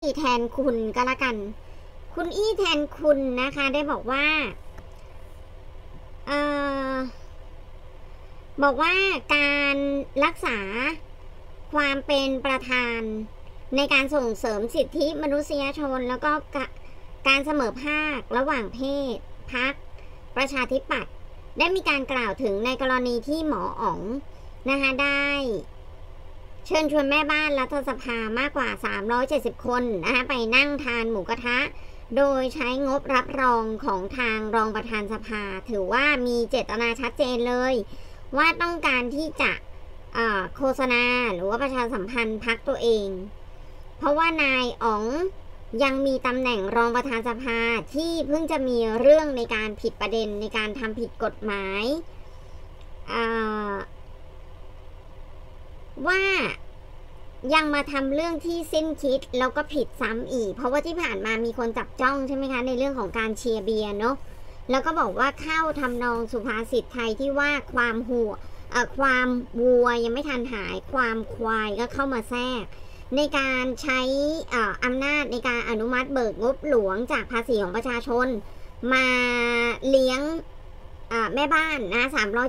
แทนคุณก็แล้วกันคุณอี้แทนคุณนะคะได้บอกว่าการรักษาความเป็นประธานในการส่งเสริมสิทธิมนุษยชนแล้วก็การเสมอภาคระหว่างเพศพรรคประชาธิปัตย์ได้มีการกล่าวถึงในกรณีที่หมออ๋องนะคะได้เชิญชวนแม่บ้านรัฐสภามากกว่า370คนนะคะไปนั่งทานหมูกระทะโดยใช้งบรับรองของทางรองประธานสภาถือว่ามีเจตนาชัดเจนเลยว่าต้องการที่จะโฆษณาหรือว่าประชาสัมพันธ์พรรคตัวเองเพราะว่านายอ๋องยังมีตำแหน่งรองประธานสภาที่เพิ่งจะมีเรื่องในการผิดประเด็นในการทำผิดกฎหมายว่ายังมาทำเรื่องที่สิ้นคิดแล้วก็ผิดซ้ำอีกเพราะว่าที่ผ่านมามีคนจับจ้องใช่ไหมคะในเรื่องของการเชียร์เบียร์เนาะแล้วก็บอกว่าเข้าทำนองสุภาษิตไทยที่ว่าความวัวยังไม่ทันหายความควายก็เข้ามาแทรกในการใช้อำนาจในการอนุมัติเบิกงบหลวงจากภาษีของประชาชนมาเลี้ยงแม่บ้านนะ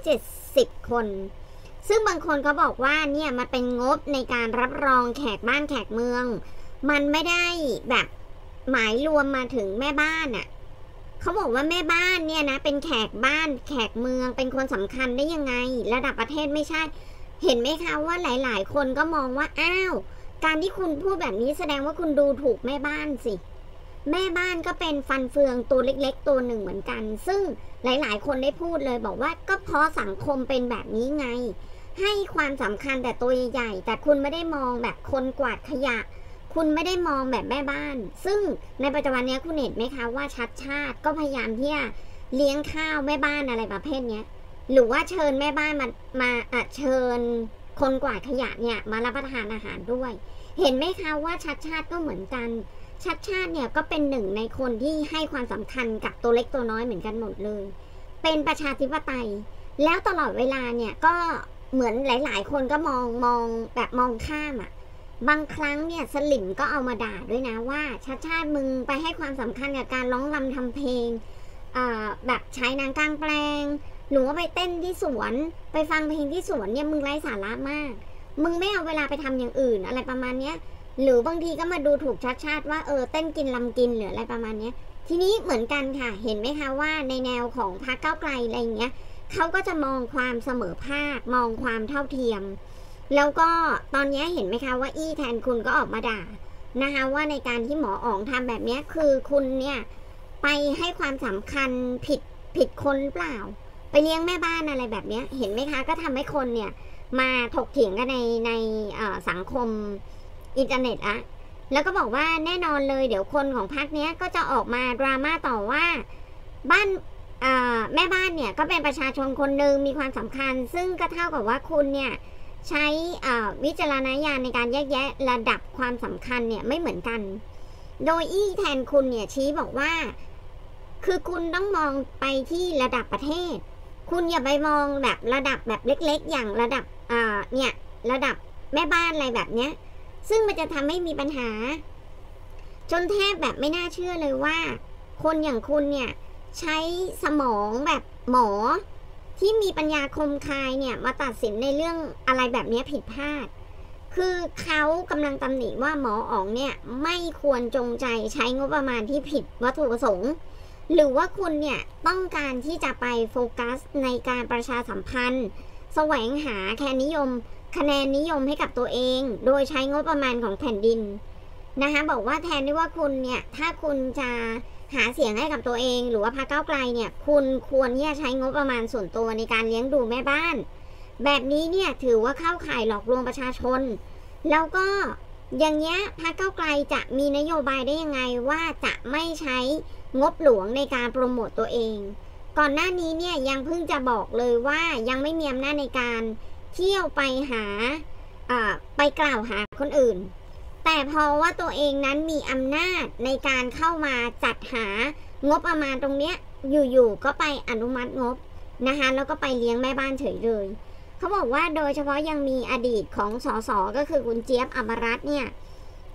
370คนซึ่งบางคนเขาบอกว่าเนี่ยมันเป็นงบในการรับรองแขกบ้านแขกเมืองมันไม่ได้แบบหมายรวมมาถึงแม่บ้านอ่ะเขาบอกว่าแม่บ้านเนี่ยนะเป็นแขกบ้านแขกเมืองเป็นคนสำคัญได้ยังไงระดับประเทศไม่ใช่เห็นไหมคะว่าหลายๆคนก็มองว่าอ้าวการที่คุณพูดแบบนี้แสดงว่าคุณดูถูกแม่บ้านสิแม่บ้านก็เป็นฟันเฟืองตัวเล็กๆตัวหนึ่งเหมือนกันซึ่งหลายๆคนได้พูดเลยบอกว่าก็เพราะสังคมเป็นแบบนี้ไงให้ความสำคัญแต่ตัวใหญ่ๆแต่คุณไม่ได้มองแบบคนกวาดขยะคุณไม่ได้มองแบบแม่บ้านซึ่งในปัจจุบันนี้คุณเห็นไหมคะว่าชัดชาติก็พยายามที่จะเลี้ยงข้าวแม่บ้านอะไรประเภทนี้หรือว่าเชิญแม่บ้านมาเชิญคนกวาดขยะเนี่ยมารับประทานอาหารด้วยเห็นไหมคะว่าชัดชาติก็เหมือนกันชัดชาติเนี่ยก็เป็นหนึ่งในคนที่ให้ความสำคัญกับตัวเล็กตัวน้อยเหมือนกันหมดเลยเป็นประชาธิปไตยแล้วตลอดเวลาเนี่ยก็เหมือนหลายๆคนก็มองแบบมองข้ามอ่ะบางครั้งเนี่ยสลิมก็เอามาด่าด้วยนะว่าชัดชาติมึงไปให้ความสำคัญกับการร้องรำทำเพลงแบบใช้นางกลางแปลงหรือว่าไปเต้นที่สวนไปฟังเพลงที่สวนเนี่ยมึงไร้สาระมากมึงไม่เอาเวลาไปทำอย่างอื่นอะไรประมาณเนี้ยหรือบางทีก็มาดูถูกชัดชาติว่าเต้นกินลำกินหรืออะไรประมาณเนี้ยทีนี้เหมือนกันค่ะเห็นไหมคะว่าในแนวของพรรคก้าวไกลอะไรอย่างเงี้ยเขาก็จะมองความเสมอภาคมองความเท่าเทียมแล้วก็ตอนนี้เห็นไหมคะว่าอี้แทนคุณก็ออกมาด่านะคะว่าในการที่หมออ๋องทำแบบนี้คือคุณเนี่ยไปให้ความสำคัญผิดคนหรือเปล่าไปเลี้ยงแม่บ้านอะไรแบบนี้เห็นไหมคะก็ทำให้คนเนี่ยมาถกเถียงกันในสังคมอินเทอร์เน็ตอะแล้วก็บอกว่าแน่นอนเลยเดี๋ยวคนของพรรคเนี้ยก็จะออกมาดราม่าต่อว่าบ้านแม่บ้านเนี่ยก็เป็นประชาชนคนหนึ่งมีความสำคัญซึ่งก็เท่ากับว่าคุณเนี่ยใช้วิจารณญาณในการแยกแยะระดับความสำคัญเนี่ยไม่เหมือนกันโดยอี้แทนคุณเนี่ยชี้บอกว่าคือคุณต้องมองไปที่ระดับประเทศคุณอย่าไปมองแบบระดับแบบเล็กๆอย่างระดับเนี่ยระดับแม่บ้านอะไรแบบเนี้ยซึ่งมันจะทำให้มีปัญหาจนแทบแบบไม่น่าเชื่อเลยว่าคนอย่างคุณเนี่ยใช้สมองแบบหมอที่มีปัญญาคมคายเนี่ยมาตัดสินในเรื่องอะไรแบบนี้ผิดพลาดคือเขากำลังตำหนิว่าหมออ๋องเนี่ยไม่ควรจงใจใช้งบประมาณที่ผิดวัตถุประสงค์หรือว่าคุณเนี่ยต้องการที่จะไปโฟกัสในการประชาสัมพันธ์แสวงหาคะแนนนิยมให้กับตัวเองโดยใช้งบประมาณของแผ่นดินนะคะบอกว่าแทนที่ว่าคุณเนี่ยถ้าคุณจะหาเสียงให้กับตัวเองหรือว่าพรรคก้าวไกลเนี่ยคุณควรที่จะใช้งบประมาณส่วนตัวในการเลี้ยงดูแม่บ้านแบบนี้เนี่ยถือว่าเข้าข่ายหลอกลวงประชาชนแล้วก็อย่างเงี้ยพรรคก้าวไกลจะมีนโยบายได้ยังไงว่าจะไม่ใช้งบหลวงในการโปรโมตตัวเองก่อนหน้านี้เนี่ยยังเพิ่งจะบอกเลยว่ายังไม่มีอำนาจในการเที่ยวไปไปกล่าวหาคนอื่นแต่พอว่าตัวเองนั้นมีอำนาจในการเข้ามาจัดหางบประมาณตรงเนี้ยอยู่ๆก็ไปอนุมัติงบนะคะแล้วก็ไปเลี้ยงแม่บ้านเฉยเลยเขาบอกว่าโดยเฉพาะยังมีอดีตของสสก็คือคุณเจี๊ยบอมรรัตน์เนี่ย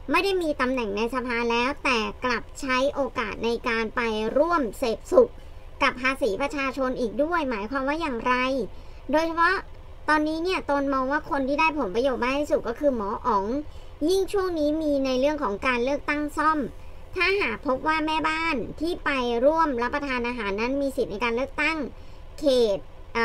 ไม่ได้มีตำแหน่งในสภาแล้วแต่กลับใช้โอกาสในการไปร่วมเสพสุขกับภาษีประชาชนอีกด้วยหมายความว่าอย่างไรโดยเฉพาะตอนนี้เนี่ยตนมองว่าคนที่ได้ผลประโยชน์มากที่สุดก็คือหมออ๋องยิ่งช่วงนี้มีในเรื่องของการเลือกตั้งซ่อมถ้าหากพบว่าแม่บ้านที่ไปร่วมรับประทานอาหารนั้นมีสิทธิ์ในการเลือกตั้งเขต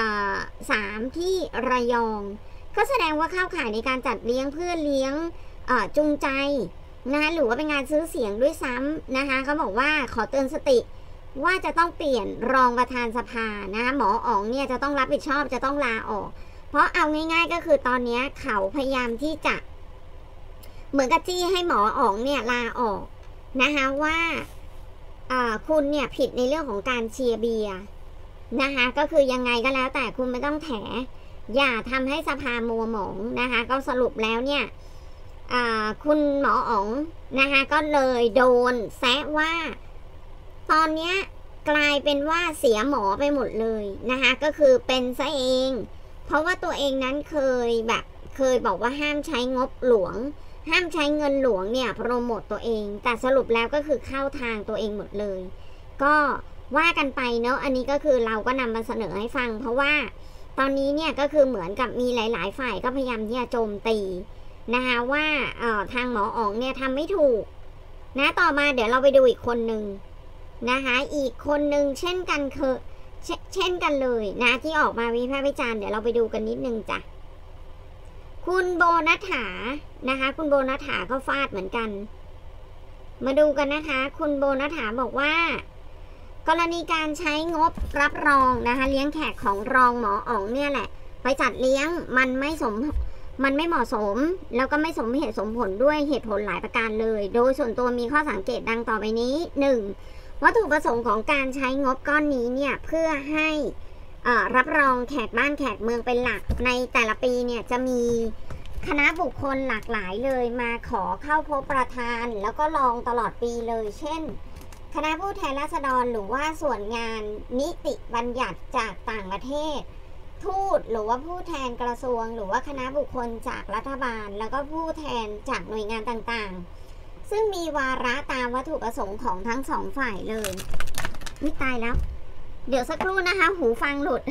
3ที่ระยองก็แสดงว่าเข้าข่ายในการจัดเลี้ยงเพื่อเลี้ยงจูงใจนะคะหรือว่าเป็นงานซื้อเสียงด้วยซ้ำนะคะเขาบอกว่าขอเตือนสติว่าจะต้องเปลี่ยนรองประธานสภานะคะหมออ๋องเนี่ยจะต้องรับผิดชอบจะต้องลาออกเพราะเอาง่ายๆก็คือตอนนี้เขาพยายามที่จะเหมือนกับจี้ให้หมออ๋องเนี่ยลาออกนะคะว่าคุณเนี่ยผิดในเรื่องของการเชียร์เบียร์นะคะก็คือยังไงก็แล้วแต่คุณไม่ต้องแถอย่าทำให้สภามัวหมองนะคะก็สรุปแล้วเนี่ยคุณหมออ๋องนะคะก็เลยโดนแซะว่าตอนนี้กลายเป็นว่าเสียหมอไปหมดเลยนะคะก็คือเป็นซะเองเพราะว่าตัวเองนั้นเคยบอกว่าห้ามใช้งบหลวงห้ามใช้เงินหลวงเนี่ยโปรโมตตัวเองแต่สรุปแล้วก็คือเข้าทางตัวเองหมดเลยก็ว่ากันไปเนาะอันนี้ก็คือเราก็นำมาเสนอให้ฟังเพราะว่าตอนนี้เนี่ยก็คือเหมือนกับมีหลายๆฝ่ายก็พยายามที่จะโจมตีนะคะว่าทางหมออ๋องเนี่ยทำไม่ถูกนะต่อมาเดี๋ยวเราไปดูอีกคนหนึ่งนะคะอีกคนหนึ่งเช่นกันเลยนะที่ออกมาวิพากษ์วิจารณ์เดี๋ยวเราไปดูกันนิดนึงจ้ะคุณโบนัฐานะคะคุณโบนัฐาก็ฟาดเหมือนกันมาดูกันนะคะคุณโบนัฐาบอกว่ากรณีการใช้งบรับรองนะคะเลี้ยงแขกของรองหมออ๋องเนี่ยแหละไปจัดเลี้ยงมันไม่เหมาะสมแล้วก็ไม่สมเหตุสมผลด้วยเหตุผลหลายประการเลยโดยส่วนตัวมีข้อสังเกตดังต่อไปนี้ 1. วัตถุประสงค์ของการใช้งบก้อนนี้เนี่ยเพื่อให้รับรองแขกบ้านแขกเมืองเป็นหลักในแต่ละปีเนี่ยจะมีคณะบุคคลหลากหลายเลยมาขอเข้าพบประธานแล้วก็รองตลอดปีเลยเช่นคณะผู้แทนราษฎรหรือว่าส่วนงานนิติบัญญัติจากต่างประเทศทูตหรือว่าผู้แทนกระทรวงหรือว่าคณะบุคคลจากรัฐบาลแล้วก็ผู้แทนจากหน่วยงานต่างๆซึ่งมีวาระตามวัตถุประสงค์ของทั้งสองฝ่ายเลยไม่ตายแล้วเดี๋ยวสักครู่นะคะหูฟังหลุด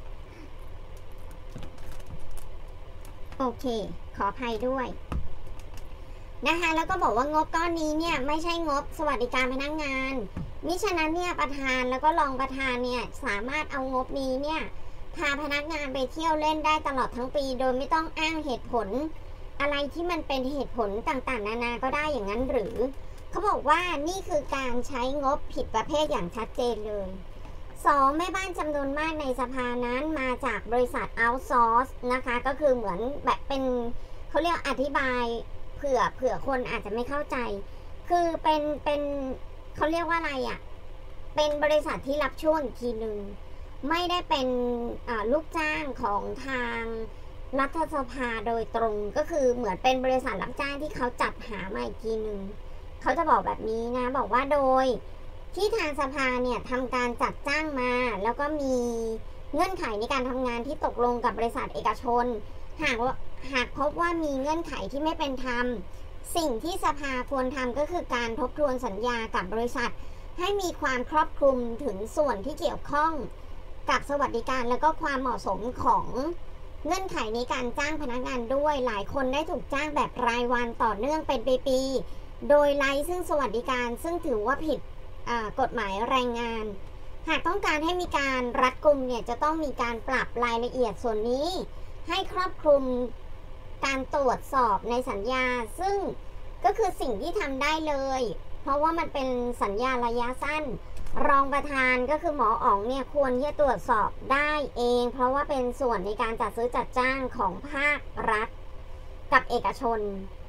โอเคขออภัยด้วยนะคะแล้วก็บอกว่างบก้อนนี้เนี่ยไม่ใช่งบสวัสดิการพนักงานมิฉะนั้นเนี่ยประธานแล้วก็รองประธานเนี่ยสามารถเอางบนี้เนี่ยพาพนักงานไปเที่ยวเล่นได้ตลอดทั้งปีโดยไม่ต้องอ้างเหตุผลอะไรที่มันเป็นเหตุผลต่างๆนานาก็ได้อย่างนั้นหรือเขาบอกว่านี่คือการใช้งบผิดประเภทอย่างชัดเจนเลย2แม่บ้านจำนวนมากในสภานั้นมาจากบริษัทเอาท์ซอร์สนะคะก็คือเหมือนแบบเป็นเขาเรียกอธิบายเผื่อคนอาจจะไม่เข้าใจคือเป็นเขาเรียกว่าอะไรอ่ะเป็นบริษัทที่รับช่วงอีกทีหนึ่งไม่ได้เป็นลูกจ้างของทางรัฐสภาโดยตรงก็คือเหมือนเป็นบริษัทรับจ้างที่เขาจัดหามาอีกทีหนึ่งเขาจะบอกแบบนี้นะบอกว่าโดยที่ทางสภาเนี่ยทำการจัดจ้างมาแล้วก็มีเงื่อนไขในการทำงานที่ตกลงกับบริษัทเอกชนหากพบว่ามีเงื่อนไขที่ไม่เป็นธรรมสิ่งที่สภาควรทำก็คือการทบทวนสัญญากับบริษัทให้มีความครอบคลุมถึงส่วนที่เกี่ยวข้องกับสวัสดิการและก็ความเหมาะสมของเงื่อนไขในการจ้างพนักงานด้วยหลายคนได้ถูกจ้างแบบรายวันต่อเนื่องเป็นปีๆโดยไร้ซึ่งสวัสดิการซึ่งถือว่าผิดกฎหมายแรงงานหากต้องการให้มีการรัดกุมเนี่ยจะต้องมีการปรับรายละเอียดส่วนนี้ให้ครอบคลุมการตรวจสอบในสัญญาซึ่งก็คือสิ่งที่ทำได้เลยเพราะว่ามันเป็นสัญญาระยะสั้นรองประธานก็คือหมออ๋องเนี่ยควรที่จะตรวจสอบได้เองเพราะว่าเป็นส่วนในการจัดซื้อจัดจ้างของภาครัฐกับเอกชน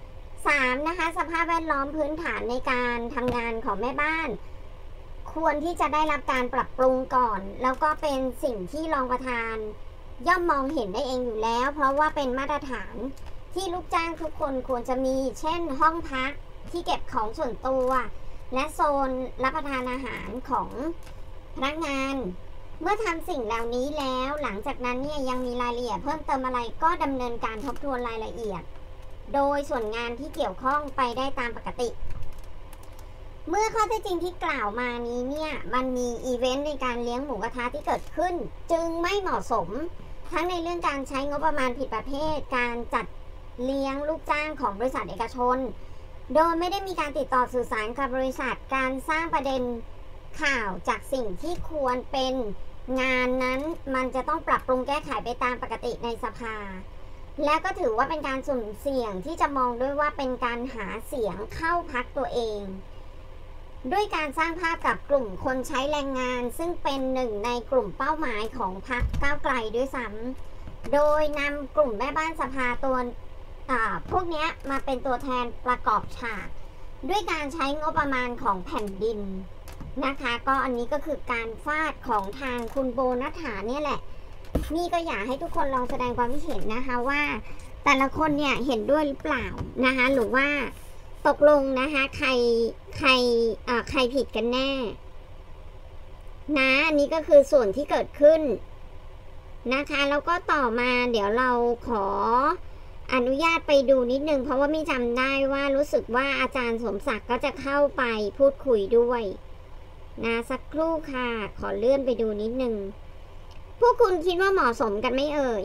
3นะคะสภาพแวดล้อมพื้นฐานในการทำงานของแม่บ้านควรที่จะได้รับการปรับปรุงก่อนแล้วก็เป็นสิ่งที่รองประธานย่อมมองเห็นได้เองอยู่แล้วเพราะว่าเป็นมาตรฐานที่ลูกจ้างทุกคนควรจะมีเช่นห้องพักที่เก็บของส่วนตัวและโซนรับประทานอาหารของพนักงานเมื่อทำสิ่งเหล่านี้แล้วหลังจากนั้นเนี่ยยังมีรายละเอียดเพิ่มเติมอะไรก็ดำเนินการทบทวนรายละเอียดโดยส่วนงานที่เกี่ยวข้องไปได้ตามปกติเมื่อข้อเท็จจริงที่กล่าวมานี้เนี่ยมันมีอีเวนต์ในการเลี้ยงหมูกระทะที่เกิดขึ้นจึงไม่เหมาะสมทั้งในเรื่องการใช้งบประมาณผิดประเภทการจัดเลี้ยงลูกจ้างของบริษัทเอกชนโดยไม่ได้มีการติดต่อสื่อสารกับบริษัทการสร้างประเด็นข่าวจากสิ่งที่ควรเป็นงานนั้นมันจะต้องปรับปรุงแก้ไขไปตามปกติในสภาและก็ถือว่าเป็นการสุ่มเสี่ยงที่จะมองด้วยว่าเป็นการหาเสียงเข้าพรรคตัวเองด้วยการสร้างภาพกับกลุ่มคนใช้แรงงานซึ่งเป็นหนึ่งในกลุ่มเป้าหมายของพรรคก้าวไกลด้วยซ้ำโดยนำกลุ่มแม่บ้านสภาตัวพวกนี้มาเป็นตัวแทนประกอบฉากด้วยการใช้งบประมาณของแผ่นดินนะคะก็อันนี้ก็คือการฟาดของทางคุณโบนัฐาเนี่ยแหละนี่ก็อยากให้ทุกคนลองแสดงความคิดเห็นนะคะว่าแต่ละคนเนี่ยเห็นด้วยหรือเปล่านะคะหรือว่าตกลงนะคะใครผิดกันแน่นะอันนี้ก็คือส่วนที่เกิดขึ้นนะคะแล้วก็ต่อมาเดี๋ยวเราขออนุญาตไปดูนิดนึงเพราะว่าไม่จำได้ว่ารู้สึกว่าอาจารย์สมศักดิ์ก็จะเข้าไปพูดคุยด้วยนะสักครู่ค่ะขอเลื่อนไปดูนิดนึงพวกคุณคิดว่าเหมาะสมกันไหมเอ่ย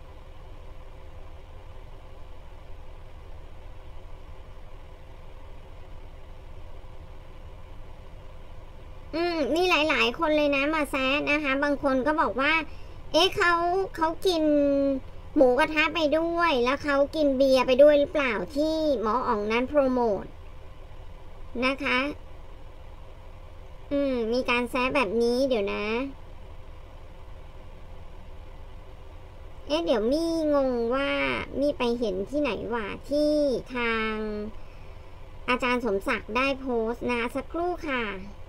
มีหลายๆคนเลยนะมาแซะนะคะบางคนก็บอกว่าเขากินหมูกระทะไปด้วยแล้วเขากินเบียร์ไปด้วยหรือเปล่าที่หมออ๋องนั้นโปรโมทนะคะมีการแซะแบบนี้เดี๋ยวนะเดี๋ยวมี่งงว่ามี่ไปเห็นที่ไหนวะที่ทางอาจารย์สมศักดิ์ได้โพสต์นะสักครู่ค่ะ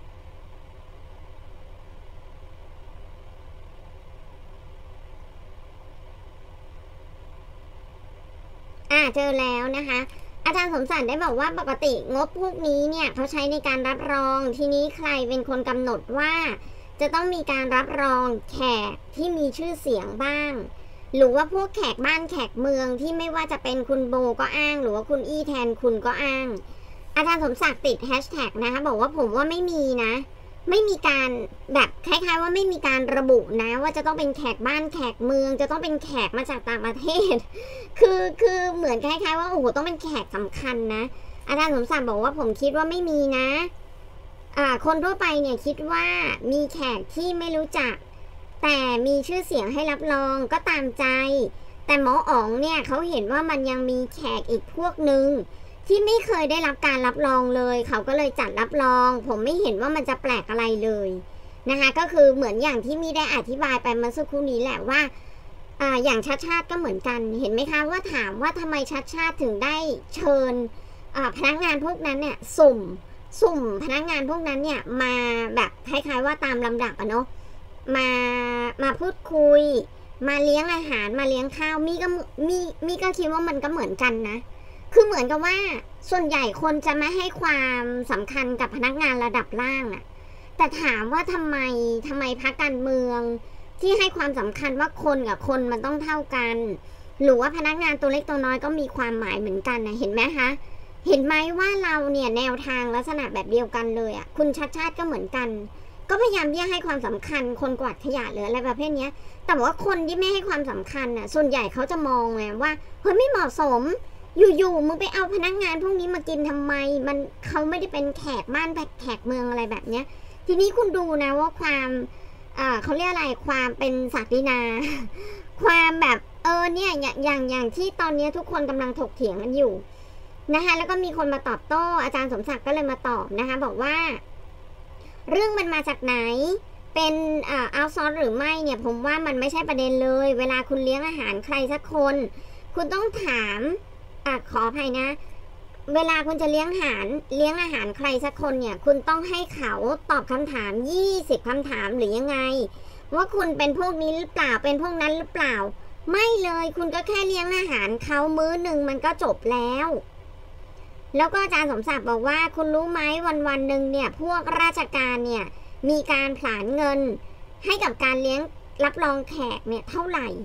เจอแล้วนะคะอาจารย์สมศักดิ์ได้บอกว่าปกติงบพวกนี้เนี่ยเขาใช้ในการรับรองทีนี้ใครเป็นคนกำหนดว่าจะต้องมีการรับรองแขกที่มีชื่อเสียงบ้างหรือว่าพวกแขกบ้านแขกเมืองที่ไม่ว่าจะเป็นคุณโบก็อ้างหรือว่าคุณอี้แทนคุณก็อ้างอาจารย์สมศักดิ์ติดแฮชแท็กนะคะบอกว่าผมว่าไม่มีนะไม่มีการแบบคล้ายๆว่าไม่มีการระบุนะว่าจะต้องเป็นแขกบ้านแขกเมืองจะต้องเป็นแขกมาจากต่างประเทศคือเหมือนคล้ายๆว่าโอ้โหต้องเป็นแขกสำคัญนะอาจารย์สมศักดิ์บอกว่าผมคิดว่าไม่มีนะคนทั่วไปเนี่ยคิดว่ามีแขกที่ไม่รู้จักแต่มีชื่อเสียงให้รับรองก็ตามใจแต่หมออ๋องเนี่ยเขาเห็นว่ามันยังมีแขกอีกพวกนึงที่ไม่เคยได้รับการรับรองเลยเขาก็เลยจัดรับรองผมไม่เห็นว่ามันจะแปลกอะไรเลยนะคะก็คือเหมือนอย่างที่มีได้อธิบายไปเมื่อสักครู่นี้แหละว่าอย่างชัดชาติก็เหมือนกันเห็นไหมคะว่าถามว่าทำไมชัดชาติถึงได้เชิญพนักงานพวกนั้นเนี่ยสุ่มพนักงานพวกนั้นเนี่ยมาแบบคล้ายๆว่าตามลำดับเนาะมาพูดคุยมาเลี้ยงอาหารมาเลี้ยงข้าวมี่ก็คิดว่ามันก็เหมือนกันนะคือเหมือนกับว่าส่วนใหญ่คนจะไม่ให้ความสำคัญกับพนักงานระดับล่างอะแต่ถามว่าทำไมพรรคการเมืองที่ให้ความสำคัญว่าคนกับคนมันต้องเท่ากันหรือว่าพนักงานตัวเล็กตัวน้อยก็มีความหมายเหมือนกันนะเห็นไหมคะเห็นไหมว่าเราเนี่ยแนวทางลักษณะแบบเดียวกันเลยอ่ะคุณชัดชาติก็เหมือนกันก็พยายามที่จะให้ความสำคัญคนกวาดขยะหรืออะไรประเภทนี้แต่ว่าคนที่ไม่ให้ความสำคัญอ่ะส่วนใหญ่เขาจะมองไงว่าเฮ้ยไม่เหมาะสมอยู่ๆมึงไปเอาพนักงานพวกนี้มากินทำไมมันเขาไม่ได้เป็นแขกบ้านแขกเมืองอะไรแบบเนี้ยทีนี้คุณดูนะว่าความเขาเรียกอะไรความเป็นศักดินาความแบบเนี่ยอย่างที่ตอนนี้ทุกคนกำลังถกเถียงกันอยู่นะคะแล้วก็มีคนมาตอบโต้อาจารย์สมศักดิ์ก็เลยมาตอบนะคะบอกว่าเรื่องมันมาจากไหนเป็นเอาซอร์หรือไม่เนี่ยผมว่ามันไม่ใช่ประเด็นเลยเวลาคุณเลี้ยงอาหารใครสักคนคุณต้องถามขออภัยนะเวลาคุณจะเลี้ยงอาหารใครสักคนเนี่ยคุณต้องให้เขาตอบคำถาม20คำถามหรือยังไงว่าคุณเป็นพวกนี้หรือเปล่าเป็นพวกนั้นหรือเปล่าไม่เลยคุณก็แค่เลี้ยงอาหารเขามื้อหนึ่งมันก็จบแล้วก็อาจารย์สมศักดิ์บอกว่าคุณรู้ไหมวันหนึ่งเนี่ยพวกราชการเนี่ยมีการผลาญเงินให้กับการเลี้ยงรับรองแขกเนี่ยเท่าไหร่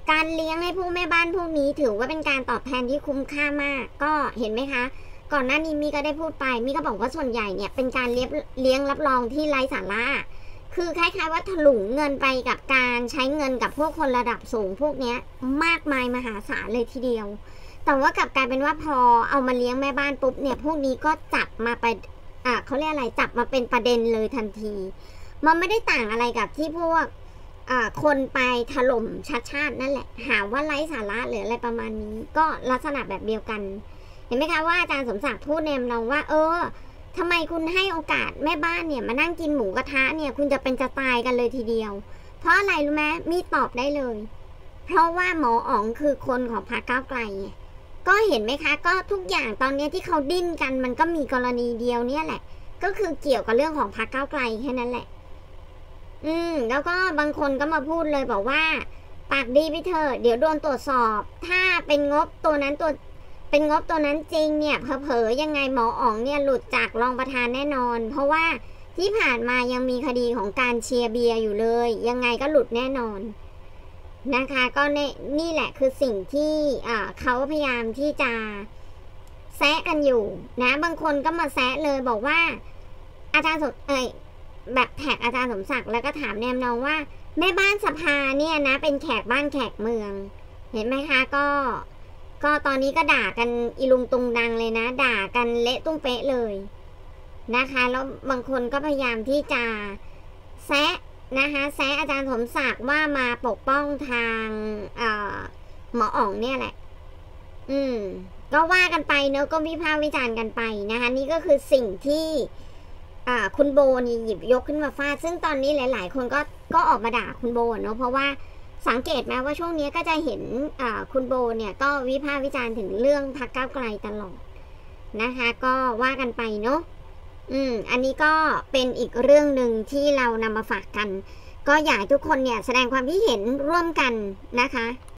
การเลี้ยงให้ผู้แม่บ้านพวกนี้ถือว่าเป็นการตอบแทนที่คุ้มค่ามากก็เห็นไหมคะก่อนหน้านี้มีก็ได้พูดไปมีก็บอกว่าส่วนใหญ่เนี่ยเป็นการเลี้ยงรับรองที่ไร้สาระคือคล้ายๆว่าถลุงเงินไปกับการใช้เงินกับพวกคนระดับสูงพวกนี้มากมายมหาศาลเลยทีเดียวแต่ว่ากลับกลายเป็นว่าพอเอามาเลี้ยงแม่บ้านปุ๊บเนี่ยพวกนี้ก็จับมาไปเขาเรียกอะไรจับมาเป็นประเด็นเลยทันทีมันไม่ได้ต่างอะไรกับที่พวกคนไปถล่มชาตินั่นแหละหาว่าไร้สาระหรืออะไรประมาณนี้ก็ลักษณะแบบเดียวกันเห็นไหมคะว่าอาจารย์สมศักดิ์พูดแนมเราว่าทำไมคุณให้โอกาสแม่บ้านเนี่ยมานั่งกินหมูกระทะเนี่ยคุณจะเป็นจะตายกันเลยทีเดียวเพราะอะไรรู้ไหมมีตอบได้เลยเพราะว่าหมออ๋องคือคนของพรรคก้าวไกลไงก็เห็นไหมคะก็ทุกอย่างตอนนี้ที่เขาดิ้นกันมันก็มีกรณีเดียวเนี่ยแหละก็คือเกี่ยวกับเรื่องของพรรคก้าวไกลแค่นั้นแหละแล้วก็บางคนก็มาพูดเลยบอกว่าปากดีไปเถอะเดี๋ยวโดนตรวจสอบถ้าเป็นงบตัวนั้นจริงเนี่ยเผลอๆยังไงหมออ๋องเนี่ยหลุดจากรองประธานแน่นอนเพราะว่าที่ผ่านมายังมีคดีของการเชียร์เบียร์อยู่เลยยังไงก็หลุดแน่นอนนะคะก็นี่แหละคือสิ่งที่เขาพยายามที่จะแซะกันอยู่นะบางคนก็มาแซะเลยบอกว่าอาจารย์แบบแท็กอาจารย์สมศักดิ์แล้วก็ถามแนมน้องว่าแม่บ้านสภาเนี่ยนะเป็นแขกบ้านแขกเมืองเห็นไหมคะก็ตอนนี้ก็ด่ากันอีลุงตุงดังเลยนะด่ากันเละตุ้งเป๊ะเลยนะคะแล้วบางคนก็พยายามที่จะแซะนะคะแซะอาจารย์สมศักดิ์ว่ามาปกป้องทางหมออ๋องเนี่ยแหละก็ว่ากันไปเนอะก็วิพากษ์วิจารณ์กันไปนะคะนี่ก็คือสิ่งที่คุณโบนี่หยิบยกขึ้นมาฟาดซึ่งตอนนี้หลายๆคนก็ออกมาด่าคุณโบเนอะเพราะว่าสังเกตไหมว่าช่วงนี้ก็จะเห็นคุณโบเนี่ยก็วิพากษ์วิจารณ์ถึงเรื่องพรรคก้าวไกลตลอดนะคะก็ว่ากันไปเนอะอันนี้ก็เป็นอีกเรื่องหนึ่งที่เรานำมาฝากกันก็อยากให้ทุกคนเนี่ยแสดงความคิดเห็นร่วมกันนะคะ